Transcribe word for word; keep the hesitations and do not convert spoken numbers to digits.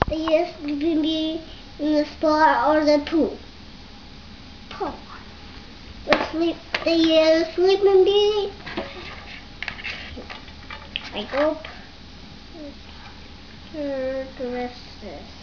They use Sleeping Beauty in the spa or the pool. Pool. They sleep. They use Sleeping Beauty. I go. The rest of this.